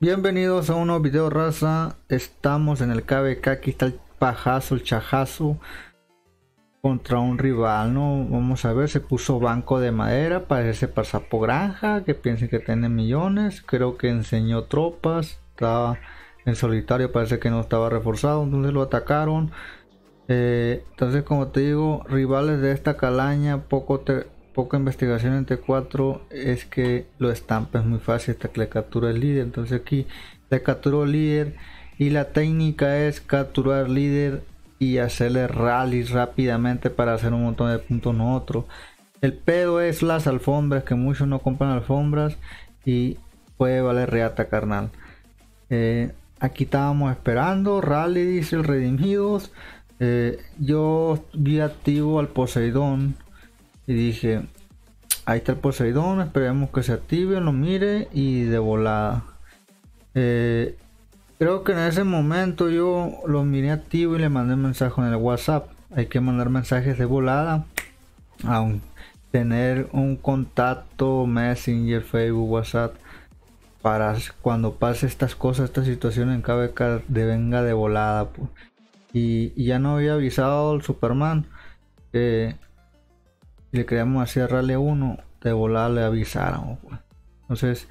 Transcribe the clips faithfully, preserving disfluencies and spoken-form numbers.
Bienvenidos a un nuevo video, raza. Estamos en el K V K. Aquí está el pajazo, el chajazo contra un rival, ¿no? Vamos a ver, se puso banco de madera. Parece pasapo granja, que piensen que tiene millones. Creo que enseñó tropas. Estaba en solitario, parece que no estaba reforzado, entonces lo atacaron. Eh, entonces, como te digo, rivales de esta calaña, poco te... poca investigación en T cuatro, es que lo estampa es muy fácil hasta que le captura el líder. Entonces aquí le capturó el líder y la técnica es capturar líder y hacerle rallies rápidamente para hacer un montón de puntos nosotros. El pedo es las alfombras, que muchos no compran alfombras y puede valer reata, carnal. Eh, aquí estábamos esperando rally, dice el Redimidos. Eh, yo vi activo al Poseidón y dije, ahí está el Poseidón, esperemos que se active, lo mire y de volada. Eh, creo que en ese momento yo lo miré activo y le mandé un mensaje en el WhatsApp. Hay que mandar mensajes de volada, aun tener un contacto Messenger, Facebook, WhatsApp, para cuando pase estas cosas, esta situación en K V K de venga de volada, pues. Y, y ya no había avisado al Superman. Eh, Si le queríamos hacer rally uno, de volar le avisaron. Entonces,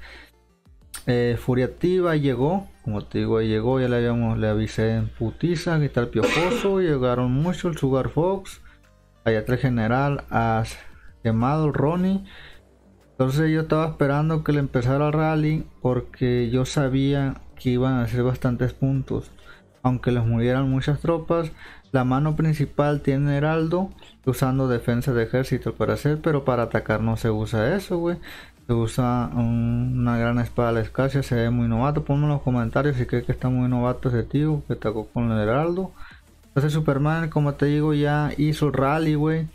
eh, Furia Activa llegó, como te digo, ahí llegó, ya le habíamos, le avisé en putiza, que está el piojoso, llegaron mucho, el Sugar Fox, allá tres general, has quemado el Ronnie. Entonces yo estaba esperando que le empezara el rally, porque yo sabía que iban a hacer bastantes puntos, aunque les murieran muchas tropas. La mano principal tiene Heraldo, usando defensa de ejército para hacer, pero para atacar no se usa eso, güey. Se usa un, una gran espada a la escasia, se ve muy novato. Ponme en los comentarios si crees que está muy novato ese tío que atacó con el Heraldo. Entonces Superman, como te digo, ya hizo el rally, güey.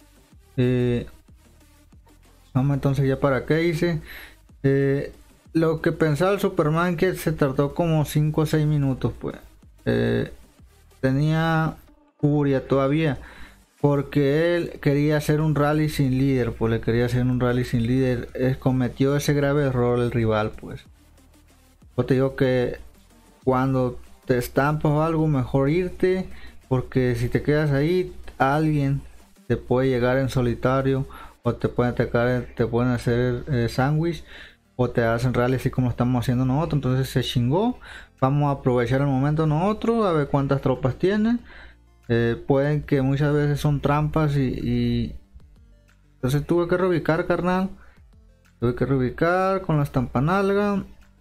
Eh, vamos entonces ya para qué hice. Eh, lo que pensaba el Superman, que se tardó como cinco o seis minutos, pues. Eh, tenía furia todavía, porque él quería hacer un rally sin líder, pues le quería hacer un rally sin líder. Él cometió ese grave error el rival, pues. Yo te digo que cuando te estampas o algo, mejor irte, porque si te quedas ahí, alguien te puede llegar en solitario, o te pueden atacar, te pueden hacer eh, sándwich, o te hacen rally así como estamos haciendo nosotros. Entonces se chingó. Vamos a aprovechar el momento nosotros, a ver cuántas tropas tiene. Eh, pueden que muchas veces son trampas y, y... entonces tuve que reubicar, carnal. Tuve que reubicar con la estampanalga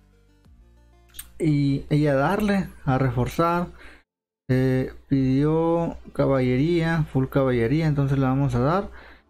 y, y a darle, a reforzar. Eh, pidió caballería, full caballería, entonces le vamos a dar.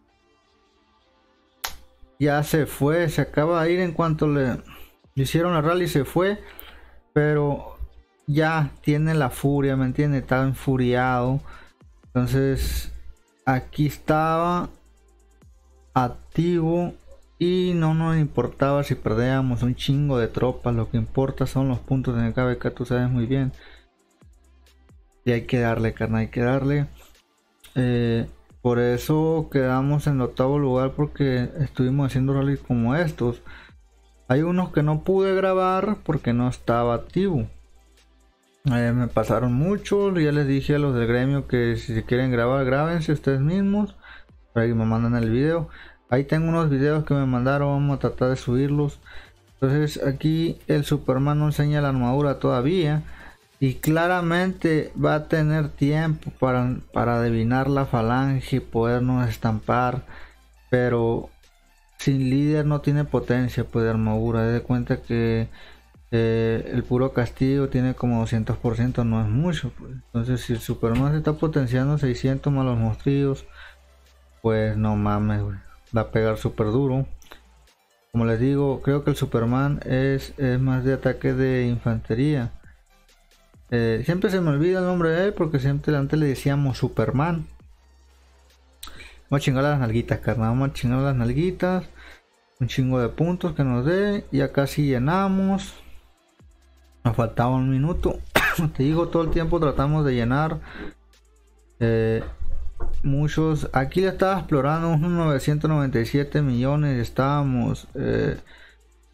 Ya se fue, se acaba de ir en cuanto le, le hicieron la rally, se fue. Pero ya tiene la furia, ¿me entiendes? Estaba enfuriado. Entonces aquí estaba activo y no nos importaba si perdíamos un chingo de tropas. Lo que importa son los puntos en el K V K, tú sabes muy bien. Y hay que darle, carnal, hay que darle. Eh, por eso quedamos en el octavo lugar, porque estuvimos haciendo rallies como estos. Hay unos que no pude grabar porque no estaba activo. Eh, me pasaron mucho. Ya les dije a los del gremio que si quieren grabar, grábense ustedes mismos. Para que me mandan el video. Ahí tengo unos videos que me mandaron. Vamos a tratar de subirlos. Entonces aquí el Superman no enseña la armadura todavía. Y claramente va a tener tiempo para, para adivinar la falange y podernos estampar. Pero sin líder no tiene potencia, pues, de armadura. De cuenta que eh, el puro castigo tiene como doscientos por ciento, no es mucho, pues. Entonces si el Superman se está potenciando seiscientos más los monstruos, pues no mames, wey, va a pegar súper duro. Como les digo, creo que el Superman es, es más de ataque de infantería. Eh, siempre se me olvida el nombre de él, porque siempre antes le decíamos Superman. Vamos a chingar las nalguitas, carnal. Vamos a chingar las nalguitas. Un chingo de puntos que nos dé. Ya casi llenamos. Nos faltaba un minuto. Te digo, todo el tiempo tratamos de llenar. Eh, muchos. Aquí le estaba explorando unos novecientos noventa y siete millones. Estábamos. Eh,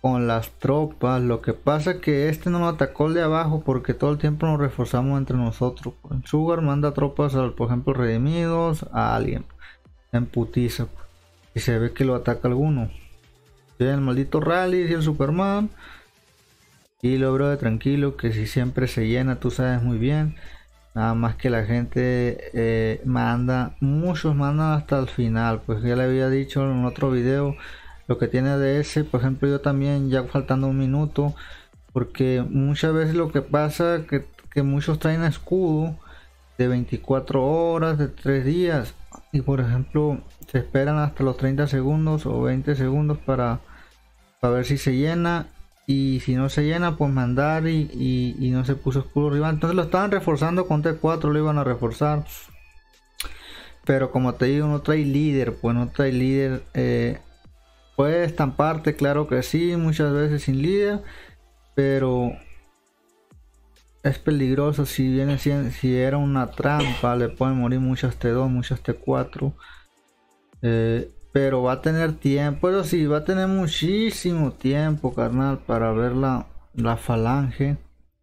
con las tropas. Lo que pasa que este no nos atacó el de abajo porque todo el tiempo nos reforzamos entre nosotros. El Sugar manda tropas, al, por ejemplo, redimidos a alguien en putiza, y se ve que lo ataca alguno. El maldito Rally y el Superman. Y lo bro de tranquilo, que si siempre se llena, tú sabes muy bien. Nada más que la gente eh, manda, muchos mandan hasta el final. Pues ya le había dicho en otro video lo que tiene de ese. Por ejemplo, yo también, ya faltando un minuto, porque muchas veces lo que pasa que, que muchos traen escudo de veinticuatro horas, de tres días, y por ejemplo se esperan hasta los treinta segundos o veinte segundos para, para ver si se llena. Y si no se llena, pues mandar y, y, y no se puso escudo rival. Entonces lo estaban reforzando con T cuatro, lo iban a reforzar. Pero como te digo, no trae líder, pues no trae líder. Eh, puede estamparte, claro que sí, muchas veces sin líder. Pero es peligroso si viene si, si era una trampa, le pueden morir muchas T dos, muchas T cuatro. Eh, pero va a tener tiempo, eso sí, va a tener muchísimo tiempo, carnal, para ver la, la falange.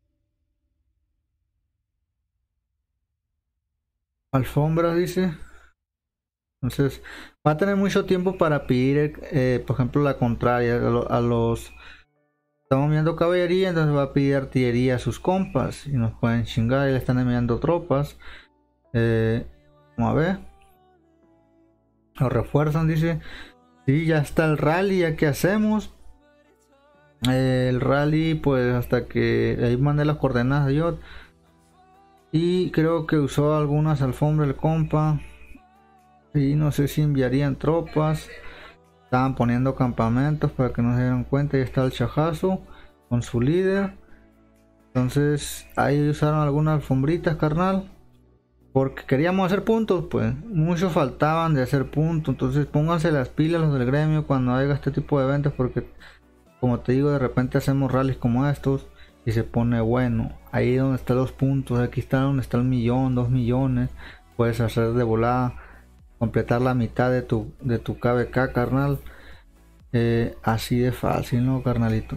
Alfombra, dice. Entonces, va a tener mucho tiempo para pedir, eh, por ejemplo, la contraria. A, lo, a los... Estamos viendo caballería, entonces va a pedir artillería a sus compas. Y nos pueden chingar y le están enviando tropas. Eh, vamos a ver. Lo refuerzan, dice. Sí, ya está el rally, ya que hacemos. Eh, el rally, pues hasta que ahí mandé las coordenadas de yo. Y creo que usó algunas alfombras el compa. Y no sé si enviarían tropas. Estaban poniendo campamentos para que no se dieran cuenta. Y está el chajazo con su líder. Entonces ahí usaron algunas alfombritas, carnal. Porque queríamos hacer puntos, pues muchos faltaban de hacer puntos. Entonces pónganse las pilas los del gremio cuando haya este tipo de eventos, porque como te digo, de repente hacemos rallies como estos y se pone bueno. Ahí donde están los puntos, aquí está donde está el millón, dos millones. Puedes hacer de volada, completar la mitad de tu, de tu K B K, carnal. Eh, así de fácil, ¿no, carnalito?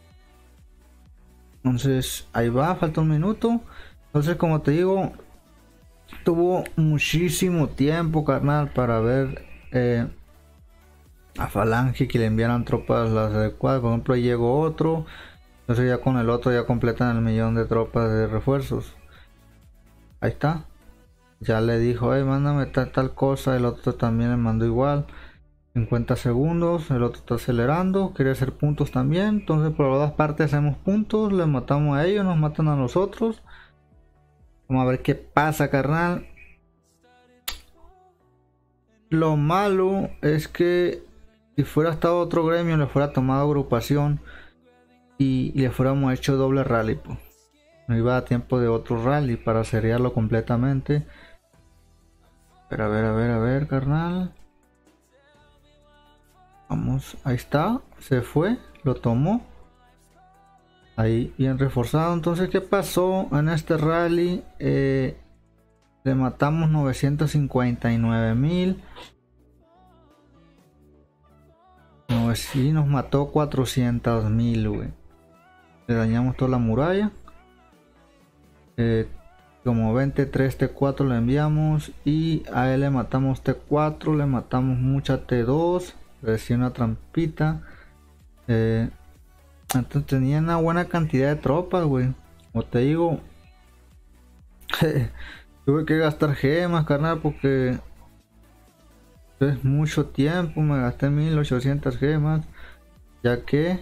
Entonces ahí va, falta un minuto. Entonces, como te digo, tuvo muchísimo tiempo, carnal, para ver eh, a Falange que le enviaran tropas las adecuadas. Por ejemplo, llegó otro, entonces ya con el otro ya completan el millón de tropas de refuerzos. Ahí está, ya le dijo, hey, mándame tal, tal cosa. El otro también le mandó igual. cincuenta segundos, el otro está acelerando, quiere hacer puntos también. Entonces por las dos partes hacemos puntos, le matamos a ellos, nos matan a nosotros. Vamos a ver qué pasa, carnal. Lo malo es que si fuera estado otro gremio, le fuera tomado agrupación y, y le fuéramos hecho doble rally, pues. No iba a tiempo de otro rally para seriarlo completamente. Pero a ver, a ver, a ver, carnal. Vamos, ahí está. Se fue, lo tomó. Ahí bien reforzado. Entonces, ¿qué pasó en este rally? Eh, le matamos novecientos cincuenta y nueve mil. No, sí, nos mató cuatrocientos mil, güey. Le dañamos toda la muralla. Eh, como veinte tres T cuatro le enviamos. Y a él le matamos T cuatro. Le matamos mucha T dos. Le decía una trampita. Eh... Entonces tenía una buena cantidad de tropas, güey. Como te digo, tuve que gastar gemas, carnal, porque es mucho tiempo. Me gasté mil ochocientas gemas, ya que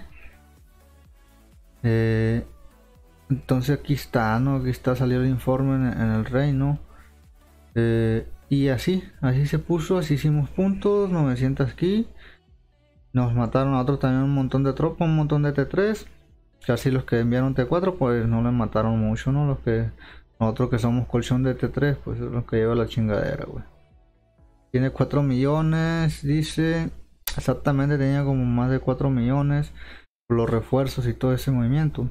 eh, entonces aquí está, ¿no? Aquí está, salió el informe en, en el reino. Eh, y así, así se puso, así hicimos puntos, novecientos aquí. Nos mataron a otros también un montón de tropas, un montón de T tres. Casi los que enviaron T cuatro, pues no les mataron mucho, ¿no? Los que nosotros que somos colchón de T tres, pues es los que lleva la chingadera, güey. Tiene cuatro millones, dice. Exactamente, tenía como más de cuatro millones por los refuerzos y todo ese movimiento.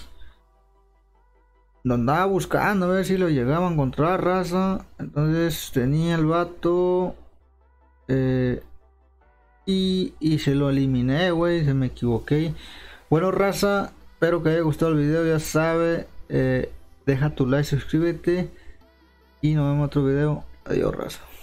Lo andaba buscando a ver si lo llegaba a encontrar, raza. Entonces tenía el vato. Eh. Y, y se lo eliminé, güey, se me equivoqué. Bueno, raza, espero que haya gustado el video. Ya sabe, eh, deja tu like, suscríbete y nos vemos en otro video. Adiós, raza.